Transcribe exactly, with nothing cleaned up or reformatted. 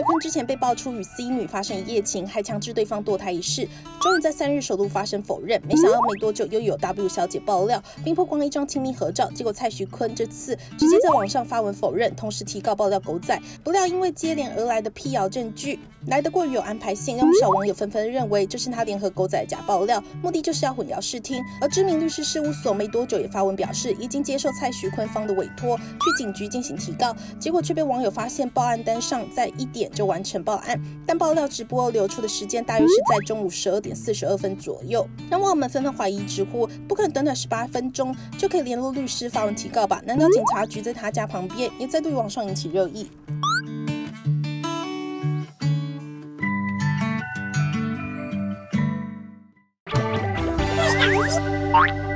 坤之前被爆出与 C 女发生一夜情，还强制对方堕胎一事，终于在三日首度发声否认。没想到没多久又有 W 小姐爆料，并曝光一张亲密合照，结果蔡徐坤这次直接在网上发文否认，同时提告爆料狗仔。不料因为接连而来的辟谣证据来得过于有安排性，让不少网友纷纷认为这是他联合狗仔假爆料，目的就是要混淆视听。而知名律师事务所没多久也发文表示，已经接受蔡徐坤方的委托，去警局进行提告，结果却被网友发现报案单上在一点就完成报案，但爆料直播流出的时间大约是在中午十二点四十二分左右，让网友们纷纷怀疑直呼，不可能短短十八分钟就可以联络律师发文提告吧？难道警察局在他家旁边？也再度于网上引起热议。 Bye.